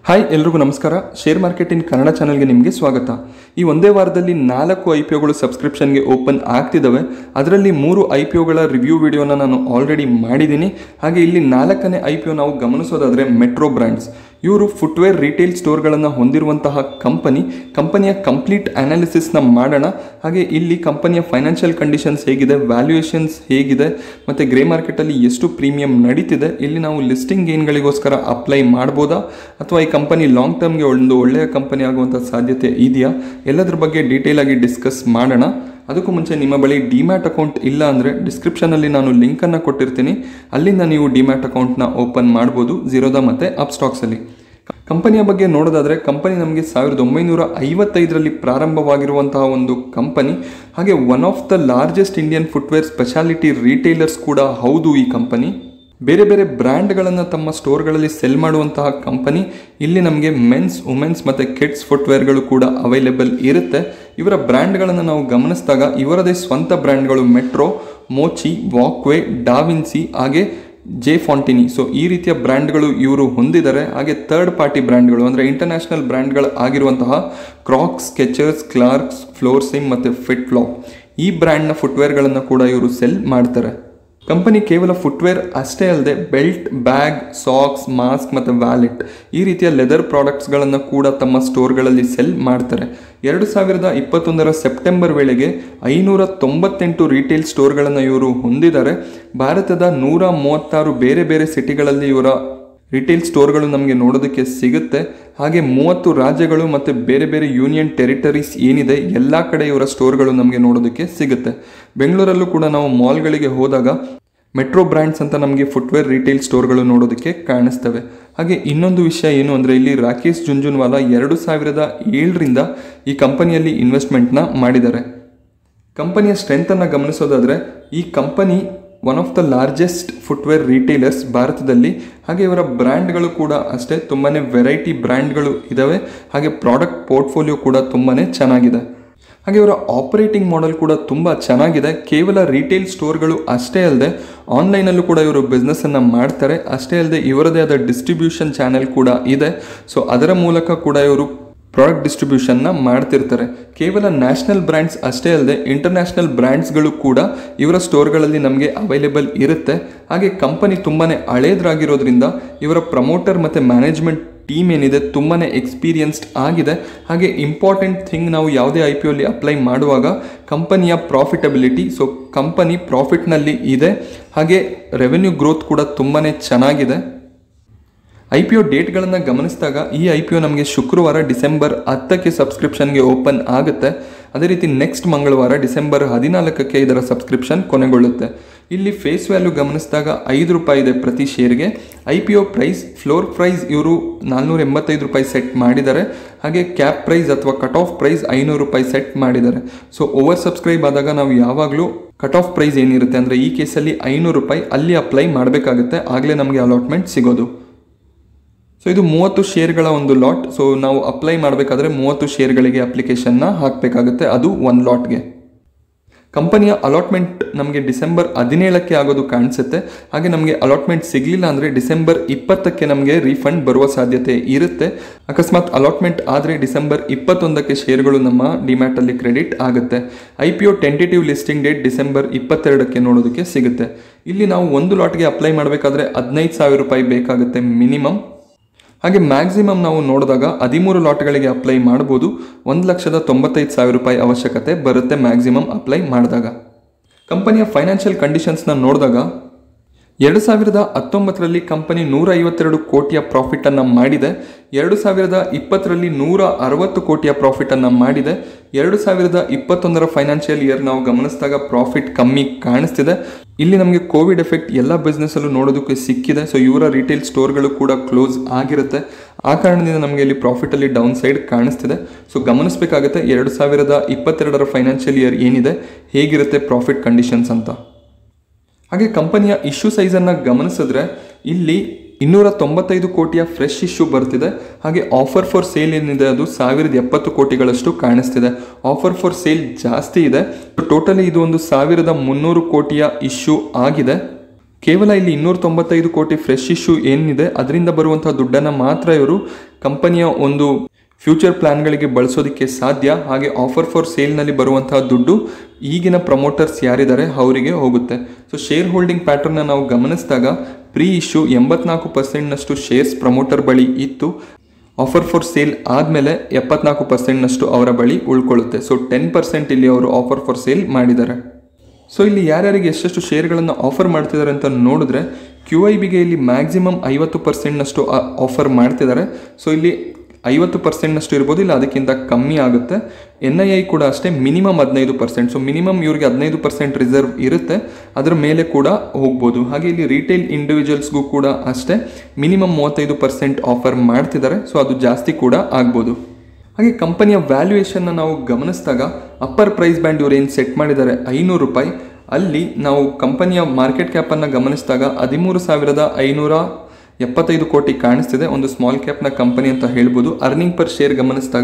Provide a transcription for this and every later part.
Hi ಎಲ್ರಿಗೂ ನಮಸ್ಕಾರ. Share market in Kannada ಚಾನಲ್ಗೆ ನಿಮಗೆ ಸ್ವಾಗತ. ಈ ಒಂದೇ ವಾರದಲ್ಲಿ 4 IPOಗಳು ಸಬ್ಸ್ಕ್ರಿಪ್ಷನ್ಗೆ ಓಪನ್ ಆಗ್ತಿದ್ದಾವೆ. ಅದರಲ್ಲಿ 3 IPOಗಳ ರಿವ್ಯೂ ವಿಡಿಯೋನ ನಾನು ಆಲ್ರೆಡಿ ಮಾಡಿದ್ದೀನಿ. ಹಾಗೆ ಇಲ್ಲಿ 4ನೇ IPO ನಾವು ಗಮನಿಸೋದಾದರೆ ಮೆಟ್ರೋ ಬ್ರ್ಯಾಂಡ್ಸ್. ಇವರು ಫುಟ್ವೇರ್ ರಿಟೇಲ್ ಸ್ಟೋರ್ಗಳನ್ನು ಹೊಂದಿರುವಂತಹ ಕಂಪನಿಯ ಕಂಪ್ಲೀಟ್ ಅನಾಲಿಸಿಸ್ನ ಮಾಡೋಣ. ಹಾಗೆ ಇಲ್ಲಿ ಕಂಪನಿಯ ಫೈನಾನ್ಷಿಯಲ್ ಕಂಡೀಷನ್ಸ್ ಹೇಗಿದೆ, ವ್ಯಾಲ್ಯೂಯೇಷನ್ಸ್ ಹೇಗಿದೆ, ಮತ್ತು ಗ್ರೇ ಮಾರ್ಕೆಟಲ್ಲಿ ಎಷ್ಟು ಪ್ರೀಮಿಯಂ ನಡೀತಿದೆ, ಇಲ್ಲಿ ನಾವು ಲಿಸ್ಟಿಂಗ್ ಗೇನ್ಗಳಿಗೋಸ್ಕರ ಅಪ್ಲೈ ಮಾಡ್ಬೋದಾ ಅಥವಾ ಈ ಕಂಪನಿ ಲಾಂಗ್ ಟರ್ಮ್ಗೆ ಒಂದು ಒಳ್ಳೆಯ ಕಂಪನಿ ಆಗುವಂಥ ಸಾಧ್ಯತೆ ಇದೆಯಾ, ಎಲ್ಲದ್ರ ಬಗ್ಗೆ ಡೀಟೇಲ್ ಆಗಿ ಡಿಸ್ಕಸ್ ಮಾಡೋಣ. ಅದಕ್ಕೂ ಮುಂಚೆ ನಿಮ್ಮ ಬಳಿ ಡಿಮ್ಯಾಟ್ ಅಕೌಂಟ್ ಇಲ್ಲ ಅಂದರೆ ಡಿಸ್ಕ್ರಿಪ್ಷನಲ್ಲಿ ನಾನು ಲಿಂಕನ್ನು ಕೊಟ್ಟಿರ್ತೀನಿ, ಅಲ್ಲಿಂದ ನೀವು ಡಿಮ್ಯಾಟ್ ಅಕೌಂಟ್ನ ಓಪನ್ ಮಾಡ್ಬೋದು ಝೀರೋದಾ ಮತ್ತು ಅಪ್ಸ್ಟಾಕ್ಸಲ್ಲಿ. ಕಂಪನಿಯ ಬಗ್ಗೆ ನೋಡೋದಾದರೆ ಕಂಪನಿ ನಮಗೆ 1955ರಲ್ಲಿ ಪ್ರಾರಂಭವಾಗಿರುವಂತಹ ಒಂದು ಕಂಪನಿ. ಹಾಗೆ one of the largest Indian footwear speciality retailers ಕೂಡ ಹೌದು ಈ ಕಂಪನಿ. ಬೇರೆ ಬೇರೆ ಬ್ರ್ಯಾಂಡ್ಗಳನ್ನು ತಮ್ಮ ಸ್ಟೋರ್ಗಳಲ್ಲಿ ಸೆಲ್ ಮಾಡುವಂತಹ ಕಂಪನಿ. ಇಲ್ಲಿ ನಮಗೆ ಮೆನ್ಸ್, ವುಮೆನ್ಸ್ ಮತ್ತು ಕಿಡ್ಸ್ ಫುಟ್ವೇರ್ಗಳು ಕೂಡ ಅವೈಲೇಬಲ್ ಇರುತ್ತೆ. ಇವರ ಬ್ರ್ಯಾಂಡ್ಗಳನ್ನು ನಾವು ಗಮನಿಸಿದಾಗ ಇವರದೇ ಸ್ವಂತ ಬ್ರ್ಯಾಂಡ್ಗಳು ಮೆಟ್ರೋ, ಮೋಚಿ, ವಾಕ್ವೇ, ಡಾವಿನ್ಸಿ ಹಾಗೆ ಜೆ ಫಾಂಟಿನಿ. ಸೊ ಈ ರೀತಿಯ ಬ್ರ್ಯಾಂಡ್ಗಳು ಇವರು ಹೊಂದಿದ್ದಾರೆ. ಹಾಗೆ ಥರ್ಡ್ ಪಾರ್ಟಿ ಬ್ರ್ಯಾಂಡ್ಗಳು ಅಂದರೆ ಇಂಟರ್ನ್ಯಾಷನಲ್ ಬ್ರ್ಯಾಂಡ್ಗಳು ಆಗಿರುವಂತಹ ಕ್ರಾಕ್ಸ್, ಸ್ಕೆಚರ್ಸ್, ಕ್ಲಾರ್ಕ್ಸ್, ಫ್ಲೋರ್ಸಿಮ್ ಮತ್ತು ಫಿಟ್ ಫ್ಲಾಪ್ ಈ ಬ್ರ್ಯಾಂಡ್ನ ಫುಟ್ವೇರ್ಗಳನ್ನು ಕೂಡ ಇವರು ಸೆಲ್ ಮಾಡ್ತಾರೆ. ಕಂಪನಿ ಕೇವಲ ಫುಟ್ವೇರ್ ಅಷ್ಟೇ ಅಲ್ಲದೆ ಬೆಲ್ಟ್, ಬ್ಯಾಗ್, ಸಾಕ್ಸ್, ಮಾಸ್ಕ್ ಮತ್ತು ವ್ಯಾಲೆಟ್ ಈ ರೀತಿಯ ಲೆದರ್ ಪ್ರಾಡಕ್ಟ್ಸ್ಗಳನ್ನು ಕೂಡ ತಮ್ಮ ಸ್ಟೋರ್ಗಳಲ್ಲಿ ಸೆಲ್ ಮಾಡ್ತಾರೆ. 2021 ಸೆಪ್ಟೆಂಬರ್ ವೇಳೆಗೆ 598 ರಿಟೇಲ್ ಸ್ಟೋರ್ಗಳನ್ನು ಇವರು ಹೊಂದಿದ್ದಾರೆ. ಭಾರತದ 136 ಬೇರೆ ಬೇರೆ ಸಿಟಿಗಳಲ್ಲಿ ಇವರ ರಿಟೇಲ್ ಸ್ಟೋರ್ಗಳು ನಮಗೆ ನೋಡೋದಕ್ಕೆ ಸಿಗುತ್ತೆ. ಹಾಗೆ 30 ರಾಜ್ಯಗಳು ಮತ್ತು ಬೇರೆ ಬೇರೆ ಯೂನಿಯನ್ ಟೆರಿಟರೀಸ್ ಏನಿದೆ ಎಲ್ಲ ಕಡೆ ಇವರ ಸ್ಟೋರ್ಗಳು ನಮಗೆ ನೋಡೋದಕ್ಕೆ ಸಿಗುತ್ತೆ. ಬೆಂಗಳೂರಲ್ಲೂ ಕೂಡ ನಾವು ಮಾಲ್ಗಳಿಗೆ ಹೋದಾಗ ಮೆಟ್ರೋ ಬ್ರ್ಯಾಂಡ್ಸ್ ಅಂತ ನಮಗೆ ಫುಟ್ವೇರ್ ರಿಟೇಲ್ ಸ್ಟೋರ್ಗಳು ನೋಡೋದಕ್ಕೆ ಕಾಣಿಸ್ತವೆ. ಹಾಗೆ ಇನ್ನೊಂದು ವಿಷಯ ಏನು ಅಂದರೆ ಇಲ್ಲಿ ರಾಕೇಶ್ ಜುಂಜುನ್ವಾಲಾ 2007ರಿಂದ ಈ ಕಂಪನಿಯಲ್ಲಿ ಇನ್ವೆಸ್ಟ್ಮೆಂಟ್ನ ಮಾಡಿದ್ದಾರೆ. ಕಂಪನಿಯ ಸ್ಟ್ರೆಂತನ್ನು ಗಮನಿಸೋದಾದರೆ ಈ company one of the largest footwear retailers ಭಾರತದಲ್ಲಿ. ಹಾಗೆ ಇವರ ಬ್ರ್ಯಾಂಡ್ಗಳು ಕೂಡ ಅಷ್ಟೇ, ತುಂಬಾ ವೆರೈಟಿ ಬ್ರ್ಯಾಂಡ್ಗಳು ಇದ್ದಾವೆ. ಹಾಗೆ ಪ್ರಾಡಕ್ಟ್ ಪೋರ್ಟ್ಫೋಲಿಯೋ ಕೂಡ ತುಂಬಾ ಚೆನ್ನಾಗಿದೆ. ಹಾಗೆ ಇವರ ಆಪರೇಟಿಂಗ್ ಮಾಡೆಲ್ ಕೂಡ ತುಂಬ ಚೆನ್ನಾಗಿದೆ. ಕೇವಲ ರಿಟೇಲ್ ಸ್ಟೋರ್ಗಳು ಅಷ್ಟೇ ಅಲ್ಲದೆ ಆನ್ಲೈನಲ್ಲೂ ಕೂಡ ಇವರು ಬಿಸ್ನೆಸ್ಸನ್ನು ಮಾಡ್ತಾರೆ. ಅಷ್ಟೇ ಅಲ್ಲದೆ ಇವರದೇ ಆದ ಡಿಸ್ಟ್ರಿಬ್ಯೂಷನ್ ಚಾನೆಲ್ ಕೂಡ ಇದೆ. ಸೊ ಅದರ ಮೂಲಕ ಕೂಡ ಇವರು ಪ್ರಾಡಕ್ಟ್ ಡಿಸ್ಟ್ರಿಬ್ಯೂಷನ್ನ ಮಾಡ್ತಿರ್ತಾರೆ. ಕೇವಲ ನ್ಯಾಷನಲ್ ಬ್ರ್ಯಾಂಡ್ಸ್ ಅಷ್ಟೇ ಅಲ್ಲದೆ ಇಂಟರ್ನ್ಯಾಷನಲ್ ಬ್ರ್ಯಾಂಡ್ಸ್ಗಳು ಕೂಡ ಇವರ ಸ್ಟೋರ್ಗಳಲ್ಲಿ ನಮಗೆ ಅವೈಲೇಬಲ್ ಇರುತ್ತೆ. ಹಾಗೆ ಕಂಪನಿ ತುಂಬಾ ಹಳೇದ್ರಾಗಿರೋದ್ರಿಂದ ಇವರ ಪ್ರಮೋಟರ್ ಮತ್ತು ಮ್ಯಾನೇಜ್ಮೆಂಟ್ ಟೀಮ್ ಏನಿದೆ ತುಂಬಾ ಎಕ್ಸ್ಪೀರಿಯನ್ಸ್ಡ್ ಆಗಿದೆ. ಹಾಗೆ ಇಂಪಾರ್ಟೆಂಟ್ ಥಿಂಗ್ ನಾವು ಯಾವುದೇ IPOಲ್ಲಿ ಅಪ್ಲೈ ಮಾಡುವಾಗ ಕಂಪನಿಯ ಪ್ರಾಫಿಟಬಿಲಿಟಿ. ಸೊ ಕಂಪನಿ ಪ್ರಾಫಿಟ್ನಲ್ಲಿ ಇದೆ. ಹಾಗೆ ರೆವೆನ್ಯೂ ಗ್ರೋತ್ ಕೂಡ ತುಂಬಾ ಚೆನ್ನಾಗಿದೆ. IPO ಡೇಟ್ಗಳನ್ನು ಗಮನಿಸಿದಾಗ ಈ IPO ನಮಗೆ ಶುಕ್ರವಾರ ಡಿಸೆಂಬರ್ 10ಕ್ಕೆ ಸಬ್ಸ್ಕ್ರಿಪ್ಷನ್ಗೆ ಓಪನ್ ಆಗುತ್ತೆ. ಅದೇ ರೀತಿ ನೆಕ್ಸ್ಟ್ ಮಂಗಳವಾರ ಡಿಸೆಂಬರ್ 14ಕ್ಕೆ ಇದರ ಸಬ್ಸ್ಕ್ರಿಪ್ಷನ್ ಕೊನೆಗೊಳ್ಳುತ್ತೆ. ಇಲ್ಲಿ ಫೇಸ್ ವ್ಯಾಲ್ಯೂ ಗಮನಿಸಿದಾಗ ₹5 ಇದೆ ಪ್ರತಿ ಶೇರ್ಗೆ. IPO ಪ್ರೈಸ್, ಫ್ಲೋರ್ ಪ್ರೈಸ್ ಇವರು ₹485 ಸೆಟ್ ಮಾಡಿದ್ದಾರೆ. ಹಾಗೆ ಕ್ಯಾಪ್ ಪ್ರೈಸ್ ಅಥವಾ ಕಟ್ ಆಫ್ ಪ್ರೈಸ್ ₹500 ಸೆಟ್ ಮಾಡಿದ್ದಾರೆ. ಸೊ ಓವರ್ ಸಬ್ಸ್ಕ್ರೈಬ್ ಆದಾಗ ನಾವು ಯಾವಾಗಲೂ ಕಟ್ ಆಫ್ ಪ್ರೈಸ್ ಏನಿರುತ್ತೆ ಅಂದರೆ ಈ ಕೇಸಲ್ಲಿ ₹500 ಅಲ್ಲಿ ಅಪ್ಲೈ ಮಾಡಬೇಕಾಗುತ್ತೆ, ಆಗಲೇ ನಮಗೆ ಅಲಾಟ್ಮೆಂಟ್ ಸಿಗೋದು. ಸೊ ಇದು 30 ಶೇರ್ಗಳ ಒಂದು ಲಾಟ್. ಸೊ ನಾವು ಅಪ್ಲೈ ಮಾಡಬೇಕಾದ್ರೆ 30 ಶೇರ್ಗಳಿಗೆ ಅಪ್ಲಿಕೇಶನ್ನ ಹಾಕಬೇಕಾಗುತ್ತೆ, ಅದು ಒಂದು ಲಾಟ್ಗೆ. ಕಂಪನಿಯ ಅಲಾಟ್ಮೆಂಟ್ ನಮಗೆ ಡಿಸೆಂಬರ್ 17ಕ್ಕೆ ಆಗೋದು ಕಾಣಿಸುತ್ತೆ. ಹಾಗೆ ನಮಗೆ ಅಲಾಟ್ಮೆಂಟ್ ಸಿಗಲಿಲ್ಲ ಅಂದರೆ ಡಿಸೆಂಬರ್ 20ಕ್ಕೆ ನಮಗೆ ರೀಫಂಡ್ ಬರುವ ಸಾಧ್ಯತೆ ಇರುತ್ತೆ. ಅಕಸ್ಮಾತ್ ಅಲಾಟ್ಮೆಂಟ್ ಆದರೆ ಡಿಸೆಂಬರ್ 21ಕ್ಕೆ ಶೇರ್ಗಳು ನಮ್ಮ ಡಿಮ್ಯಾಟಲ್ಲಿ ಕ್ರೆಡಿಟ್ ಆಗುತ್ತೆ. IPO tentative listing date December 22ಕ್ಕೆ ನೋಡೋದಕ್ಕೆ ಸಿಗುತ್ತೆ. ಇಲ್ಲಿ ನಾವು ಒಂದು ಲಾಟ್ಗೆ ಅಪ್ಲೈ ಮಾಡಬೇಕಾದ್ರೆ ₹15,000 ಬೇಕಾಗುತ್ತೆ ಮಿನಿಮಮ್. ಹಾಗೆ ಮ್ಯಾಕ್ಸಿಮಮ್ ನಾವು ನೋಡಿದಾಗ 13 ಲಾಟ್ಗಳಿಗೆ ಅಪ್ಲೈ ಮಾಡ್ಬೋದು. ₹1,95,000 ಅವಶ್ಯಕತೆ ಬರುತ್ತೆ ಮ್ಯಾಕ್ಸಿಮಮ್ ಅಪ್ಲೈ ಮಾಡಿದಾಗ. ಕಂಪನಿಯ ಫೈನಾನ್ಷಿಯಲ್ ಕಂಡೀಷನ್ಸ್ನ ನೋಡಿದಾಗ 2019ರಲ್ಲಿ ಕಂಪನಿ 152 ಕೋಟಿಯ ಪ್ರಾಫಿಟನ್ನು ಮಾಡಿದೆ. 2020ರಲ್ಲಿ 160 ಕೋಟಿಯ ಪ್ರಾಫಿಟನ್ನು ಮಾಡಿದೆ. 2021 ಫೈನಾನ್ಷಿಯಲ್ ಇಯರ್ ನಾವು ಗಮನಿಸಿದಾಗ ಪ್ರಾಫಿಟ್ ಕಮ್ಮಿ ಕಾಣಿಸ್ತಿದೆ. ಇಲ್ಲಿ ನಮಗೆ ಕೋವಿಡ್ ಎಫೆಕ್ಟ್ ಎಲ್ಲ ಬಿಸ್ನೆಸ್ಸಲ್ಲೂ ನೋಡೋದಕ್ಕೆ ಸಿಕ್ಕಿದೆ. ಸೊ ಇವರ ರಿಟೇಲ್ ಸ್ಟೋರ್ಗಳು ಕೂಡ ಕ್ಲೋಸ್ ಆಗಿರುತ್ತೆ. ಆ ಕಾರಣದಿಂದ ನಮಗೆ ಇಲ್ಲಿ ಪ್ರಾಫಿಟಲ್ಲಿ ಡೌನ್ ಸೈಡ್ ಕಾಣಿಸ್ತಿದೆ. ಸೊ ಗಮನಿಸಬೇಕಾಗುತ್ತೆ 2022 ಫೈನಾನ್ಷಿಯಲ್ ಇಯರ್ ಏನಿದೆ ಹೇಗಿರುತ್ತೆ ಪ್ರಾಫಿಟ್ ಕಂಡೀಷನ್ಸ್ ಅಂತ. ಹಾಗೆ ಕಂಪನಿಯ ಇಶ್ಯೂ ಸೈಜನ್ನು ಗಮನಿಸಿದ್ರೆ ಇಲ್ಲಿ 295 ಕೋಟಿಯ ಫ್ರೆಶ್ ಇಶ್ಯೂ ಬರ್ತಿದೆ. ಹಾಗೆ ಆಫರ್ ಫಾರ್ ಸೇಲ್ ಏನಿದೆ ಅದು 1070 ಕೋಟಿಗಳಷ್ಟು ಕಾಣಿಸ್ತಿದೆ. ಆಫರ್ ಫಾರ್ ಸೇಲ್ ಜಾಸ್ತಿ ಇದೆ. ಟೋಟಲಿ ಇದು ಒಂದು 1300 ಕೋಟಿಯ ಇಶ್ಯೂ ಆಗಿದೆ. ಕೇವಲ ಇಲ್ಲಿ 295 ಕೋಟಿ ಫ್ರೆಶ್ ಇಶ್ಯೂ ಏನಿದೆ ಅದರಿಂದ ಬರುವಂತಹ ದುಡ್ಡನ್ನು ಮಾತ್ರ ಇವರು ಕಂಪನಿಯ ಒಂದು ಫ್ಯೂಚರ್ ಪ್ಲಾನ್ಗಳಿಗೆ ಬಳಸೋದಕ್ಕೆ ಸಾಧ್ಯ. ಹಾಗೆ ಆಫರ್ ಫಾರ್ ಸೇಲ್ನಲ್ಲಿ ಬರುವಂತಹ ದುಡ್ಡು ಈಗಿನ ಪ್ರಮೋಟರ್ಸ್ ಯಾರಿದ್ದಾರೆ ಅವರಿಗೆ ಹೋಗುತ್ತೆ. ಸೊ ಶೇರ್ ಹೋಲ್ಡಿಂಗ್ ಪ್ಯಾಟರ್ನ ನಾವು ಗಮನಿಸಿದಾಗ ಪ್ರೀ ಇಶ್ಯೂ 84%ನಷ್ಟು ಶೇರ್ಸ್ ಪ್ರಮೋಟರ್ ಬಳಿ ಇತ್ತು. ಆಫರ್ ಫಾರ್ ಸೇಲ್ ಆದಮೇಲೆ 74%ನಷ್ಟು ಅವರ ಬಳಿ ಉಳ್ಕೊಳ್ಳುತ್ತೆ. ಸೊ 10% ಇಲ್ಲಿ ಅವರು ಆಫರ್ ಫಾರ್ ಸೇಲ್ ಮಾಡಿದ್ದಾರೆ. ಸೊ ಇಲ್ಲಿ ಯಾರ್ಯಾರಿಗೆ ಎಷ್ಟೆಷ್ಟು ಶೇರ್ಗಳನ್ನು ಆಫರ್ ಮಾಡ್ತಿದ್ದಾರೆ ಅಂತ ನೋಡಿದ್ರೆ QIBಗೆ ಇಲ್ಲಿ ಮ್ಯಾಕ್ಸಿಮಮ್ 50%ನಷ್ಟು ಆಫರ್ ಮಾಡ್ತಿದ್ದಾರೆ. ಸೊ ಇಲ್ಲಿ 50%ನಷ್ಟು ಇರ್ಬೋದು, ಇಲ್ಲ ಅದಕ್ಕಿಂತ ಕಮ್ಮಿ ಆಗುತ್ತೆ. NII ಕೂಡ ಅಷ್ಟೇ ಮಿನಿಮಮ್ 15%. ಸೊ ಮಿನಿಮಮ್ ಇವ್ರಿಗೆ 15% ರಿಸರ್ವ್ ಇರುತ್ತೆ, ಅದರ ಮೇಲೆ ಕೂಡ ಹೋಗ್ಬೋದು. ಹಾಗೆ ಇಲ್ಲಿ ರಿಟೇಲ್ ಇಂಡಿವಿಜುವಲ್ಸ್ಗೂ ಕೂಡ ಅಷ್ಟೇ ಮಿನಿಮಮ್ 35% ಆಫರ್ ಮಾಡ್ತಿದ್ದಾರೆ. ಸೊ ಅದು ಜಾಸ್ತಿ ಕೂಡ ಆಗ್ಬೋದು. ಹಾಗೆ ಕಂಪನಿಯ ವ್ಯಾಲ್ಯೂಯೇಷನ್ನ ನಾವು ಗಮನಿಸಿದಾಗ ಅಪ್ಪರ್ ಪ್ರೈಸ್ ಬ್ಯಾಂಡ್ ಇವರು ಏನು ಸೆಟ್ ಮಾಡಿದ್ದಾರೆ ₹500, ಅಲ್ಲಿ ನಾವು ಕಂಪನಿಯ ಮಾರ್ಕೆಟ್ ಕ್ಯಾಪನ್ನು ಗಮನಿಸಿದಾಗ 13,575 ಕೋಟಿ ಕಾಣಿಸ್ತಿದೆ. ಒಂದು ಸ್ಮಾಲ್ ಕ್ಯಾಪ್ನ ಕಂಪನಿ ಅಂತ ಹೇಳ್ಬೋದು. ಅರ್ನಿಂಗ್ ಪರ್ ಶೇರ್ ಗಮನಿಸಿದಾಗ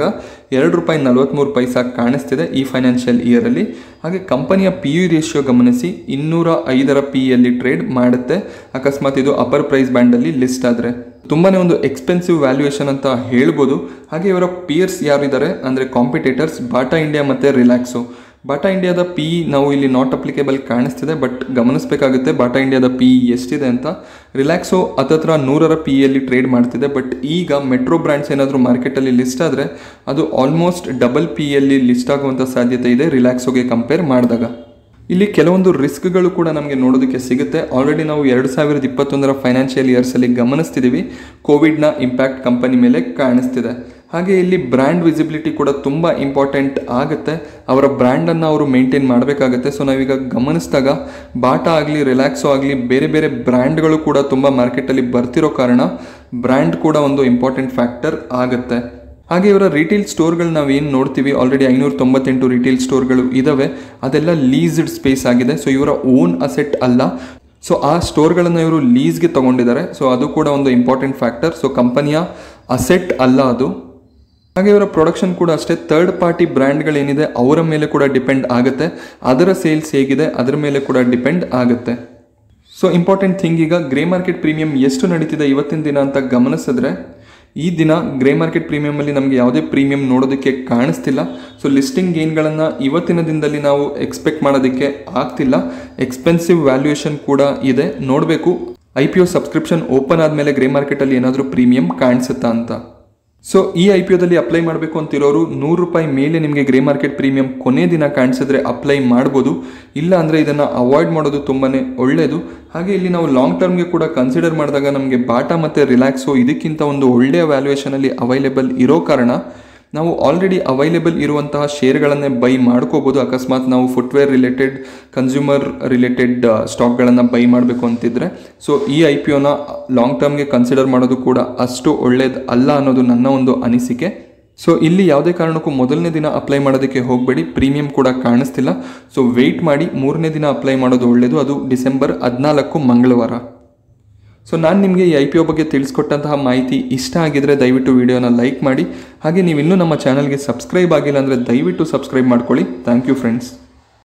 ₹2.43 ಕಾಣಿಸ್ತಿದೆ ಈ ಫೈನಾನ್ಷಿಯಲ್ ಇಯರಲ್ಲಿ. ಹಾಗೆ ಕಂಪನಿಯ PE ರೇಷಿಯೋ ಗಮನಿಸಿ 205ರ PEಯಲ್ಲಿ ಟ್ರೇಡ್ ಮಾಡುತ್ತೆ, ಅಕಸ್ಮಾತ್ ಇದು ಅಪ್ಪರ್ ಪ್ರೈಸ್ ಬ್ಯಾಂಡಲ್ಲಿ ಲಿಸ್ಟ್ ಆದರೆ. ತುಂಬಾ ಒಂದು ಎಕ್ಸ್ಪೆನ್ಸಿವ್ ವ್ಯಾಲ್ಯೂಯೇಷನ್ ಅಂತ ಹೇಳ್ಬೋದು. ಹಾಗೆ ಇವರ ಪಿಯರ್ಸ್ ಯಾರಿದ್ದಾರೆ ಅಂದರೆ ಕಾಂಪಿಟೇಟರ್ಸ್ ಬಾಟಾ ಇಂಡಿಯಾ ಮತ್ತು ರಿಲ್ಯಾಕ್ಸೋ. ಬಾಟಾ ಇಂಡಿಯಾದ PE ನಾವು ಇಲ್ಲಿ ನಾಟ್ ಅಪ್ಲಿಕೇಬಲ್ ಕಾಣಿಸ್ತಿದೆ, ಬಟ್ ಗಮನಿಸಬೇಕಾಗುತ್ತೆ ಬಾಟಾ ಇಂಡಿಯಾದ PE ಎಷ್ಟಿದೆ ಅಂತ. ರಿಲ್ಯಾಕ್ಸೋ ಹತ್ತತ್ರ 100ರ PEಯಲ್ಲಿ ಟ್ರೇಡ್ ಮಾಡ್ತಿದೆ, ಬಟ್ ಈಗ ಮೆಟ್ರೋ ಬ್ರ್ಯಾಂಡ್ಸ್ ಏನಾದರೂ ಮಾರ್ಕೆಟಲ್ಲಿ ಲಿಸ್ಟ್ ಆದರೆ ಅದು ಆಲ್ಮೋಸ್ಟ್ ಡಬಲ್ PEಯಲ್ಲಿ ಲಿಸ್ಟ್ ಆಗುವಂಥ ಸಾಧ್ಯತೆ ಇದೆ ರಿಲ್ಯಾಕ್ಸೋಗೆ ಕಂಪೇರ್ ಮಾಡಿದಾಗ. ಇಲ್ಲಿ ಕೆಲವೊಂದು ರಿಸ್ಕ್ಗಳು ಕೂಡ ನಮಗೆ ನೋಡೋದಕ್ಕೆ ಸಿಗುತ್ತೆ. ಆಲ್ರೆಡಿ ನಾವು 2021ರ ಫೈನಾನ್ಷಿಯಲ್ ಇಯರ್ಸಲ್ಲಿ ಗಮನಿಸ್ತಿದ್ದೀವಿ, ಕೋವಿಡ್ನ ಇಂಪ್ಯಾಕ್ಟ್ ಕಂಪನಿ ಮೇಲೆ ಕಾಣಿಸ್ತಿದೆ. ಹಾಗೆ ಇಲ್ಲಿ ಬ್ರ್ಯಾಂಡ್ ವಿಸಿಬಿಲಿಟಿ ಕೂಡ ತುಂಬ ಇಂಪಾರ್ಟೆಂಟ್ ಆಗುತ್ತೆ. ಅವರ ಬ್ರ್ಯಾಂಡನ್ನು ಅವರು ಮೇಂಟೈನ್ ಮಾಡಬೇಕಾಗತ್ತೆ. ಸೊ ನಾವೀಗ ಗಮನಿಸಿದಾಗ ಬಾಟಾ ಆಗಲಿ ರಿಲ್ಯಾಕ್ಸೋ ಆಗಲಿ ಬೇರೆ ಬೇರೆ ಬ್ರ್ಯಾಂಡ್ಗಳು ಕೂಡ ತುಂಬ ಮಾರ್ಕೆಟಲ್ಲಿ ಬರ್ತಿರೋ ಕಾರಣ ಬ್ರ್ಯಾಂಡ್ ಕೂಡ ಒಂದು ಇಂಪಾರ್ಟೆಂಟ್ ಫ್ಯಾಕ್ಟರ್ ಆಗುತ್ತೆ. ಹಾಗೆ ಇವರ ರಿಟೇಲ್ ಸ್ಟೋರ್ಗಳು ನಾವು ಏನು ನೋಡ್ತೀವಿ, ಆಲ್ರೆಡಿ 598 ರಿಟೇಲ್ ಸ್ಟೋರ್ಗಳು ಇದ್ದಾವೆ. ಅದೆಲ್ಲ ಲೀಸ್ಡ್ ಸ್ಪೇಸ್ ಆಗಿದೆ. ಸೊ ಇವರ ಓನ್ ಅಸೆಟ್ ಅಲ್ಲ. ಸೊ ಆ ಸ್ಟೋರ್ಗಳನ್ನು ಇವರು ಲೀಸ್ಗೆ ತೊಗೊಂಡಿದ್ದಾರೆ. ಸೊ ಅದು ಕೂಡ ಒಂದು ಇಂಪಾರ್ಟೆಂಟ್ ಫ್ಯಾಕ್ಟರ್. ಸೊ ಕಂಪನಿಯ ಅಸೆಟ್ ಅಲ್ಲ ಅದು. ಹಾಗೆ ಇವರ ಪ್ರೊಡಕ್ಷನ್ ಕೂಡ ಅಷ್ಟೇ ಥರ್ಡ್ ಪಾರ್ಟಿ ಬ್ರ್ಯಾಂಡ್ಗಳೇನಿದೆ ಅವರ ಮೇಲೆ ಕೂಡ ಡಿಪೆಂಡ್ ಆಗುತ್ತೆ. ಅದರ ಸೇಲ್ಸ್ ಹೇಗಿದೆ ಅದರ ಮೇಲೆ ಕೂಡ ಡಿಪೆಂಡ್ ಆಗುತ್ತೆ. ಸೊ ಇಂಪಾರ್ಟೆಂಟ್ ಥಿಂಗ್, ಈಗ ಗ್ರೇ ಮಾರ್ಕೆಟ್ ಪ್ರೀಮಿಯಂ ಎಷ್ಟು ನಡೀತಿದೆ ಇವತ್ತಿನ ದಿನ ಅಂತ ಗಮನಿಸಿದ್ರೆ ಈ ದಿನ ಗ್ರೇ ಮಾರ್ಕೆಟ್ ಪ್ರೀಮಿಯಮಲ್ಲಿ ನಮಗೆ ಯಾವುದೇ ಪ್ರೀಮಿಯಂ ನೋಡೋದಕ್ಕೆ ಕಾಣಿಸ್ತಿಲ್ಲ. ಸೊ ಲಿಸ್ಟಿಂಗ್ ಗೇನ್ಗಳನ್ನು ಇವತ್ತಿನ ದಿನದಲ್ಲಿ ನಾವು ಎಕ್ಸ್ಪೆಕ್ಟ್ ಮಾಡೋದಕ್ಕೆ ಆಗ್ತಿಲ್ಲ. ಎಕ್ಸ್ಪೆನ್ಸಿವ್ ವ್ಯಾಲ್ಯೂಯೇಷನ್ ಕೂಡ ಇದೆ, ನೋಡಬೇಕು IPO ಸಬ್ಸ್ಕ್ರಿಪ್ಷನ್ ಓಪನ್ ಆದಮೇಲೆ ಗ್ರೇ ಮಾರ್ಕೆಟಲ್ಲಿ ಏನಾದರೂ ಪ್ರೀಮಿಯಂ ಕಾಣಿಸುತ್ತಾ ಅಂತ. ಸೊ ಈ IPOದಲ್ಲಿ ಅಪ್ಲೈ ಮಾಡಬೇಕು ಅಂತಿರೋರು ₹100 ಮೇಲೆ ನಿಮಗೆ ಗ್ರೇ ಮಾರ್ಕೆಟ್ ಪ್ರೀಮಿಯಂ ಕೊನೆ ದಿನ ಕಾಣಿಸಿದ್ರೆ ಅಪ್ಲೈ ಮಾಡ್ಬೋದು. ಇಲ್ಲ ಅಂದರೆ ಇದನ್ನು ಅವಾಯ್ಡ್ ಮಾಡೋದು ತುಂಬಾ ಒಳ್ಳೆಯದು. ಹಾಗೆ ಇಲ್ಲಿ ನಾವು ಲಾಂಗ್ ಟರ್ಮ್ಗೆ ಕೂಡ ಕನ್ಸಿಡರ್ ಮಾಡಿದಾಗ ನಮಗೆ ಬಾಟಾ ಮತ್ತು ರಿಲ್ಯಾಕ್ಸೋ ಇದಕ್ಕಿಂತ ಒಂದು ಒಳ್ಳೆಯ ವ್ಯಾಲ್ಯೂಯೇಷನಲ್ಲಿ ಅವೈಲೇಬಲ್ ಇರೋ ಕಾರಣ ನಾವು ಆಲ್ರೆಡಿ ಅವೈಲೇಬಲ್ ಇರುವಂತಹ ಶೇರ್ಗಳನ್ನೇ ಬೈ ಮಾಡ್ಕೋಬೋದು. ಅಕಸ್ಮಾತ್ ನಾವು ಫುಟ್ವೇರ್ ರಿಲೇಟೆಡ್, ಕನ್ಸ್ಯೂಮರ್ ರಿಲೇಟೆಡ್ ಸ್ಟಾಕ್ಗಳನ್ನು ಬೈ ಮಾಡಬೇಕು ಅಂತಿದ್ರೆ. ಸೊ ಈ IPOನ ಲಾಂಗ್ ಟರ್ಮ್ಗೆ ಕನ್ಸಿಡರ್ ಮಾಡೋದು ಕೂಡ ಅಷ್ಟು ಒಳ್ಳೇದು ಅಲ್ಲ ಅನ್ನೋದು ನನ್ನ ಒಂದು ಅನಿಸಿಕೆ. ಸೊ ಇಲ್ಲಿ ಯಾವುದೇ ಕಾರಣಕ್ಕೂ ಮೊದಲನೇ ದಿನ ಅಪ್ಲೈ ಮಾಡೋದಕ್ಕೆ ಹೋಗಬೇಡಿ, ಪ್ರೀಮಿಯಂ ಕೂಡ ಕಾಣಿಸ್ತಿಲ್ಲ. ಸೊ ವೆಯ್ಟ್ ಮಾಡಿ, ಮೂರನೇ ದಿನ ಅಪ್ಲೈ ಮಾಡೋದು ಒಳ್ಳೆಯದು. ಅದು ಡಿಸೆಂಬರ್ 14 ಮಂಗಳವಾರ. ಸೊ ನಾನು ನಿಮಗೆ ಈ IPO ಬಗ್ಗೆ ತಿಳಿಸ್ಕೊಟ್ಟಂತಹ ಮಾಹಿತಿ ಇಷ್ಟ ಆಗಿದ್ರೆ ದಯವಿಟ್ಟು ವಿಡಿಯೋನ ಲೈಕ್ ಮಾಡಿ. ಹಾಗೆ ನೀವು ಇನ್ನೂ ನಮ್ಮ ಚಾನಲ್ಗೆ ಸಬ್ಸ್ಕ್ರೈಬ್ ಆಗಿಲ್ಲ ಅಂದರೆ ದಯವಿಟ್ಟು ಸಬ್ಸ್ಕ್ರೈಬ್ ಮಾಡ್ಕೊಳ್ಳಿ. Thank you friends.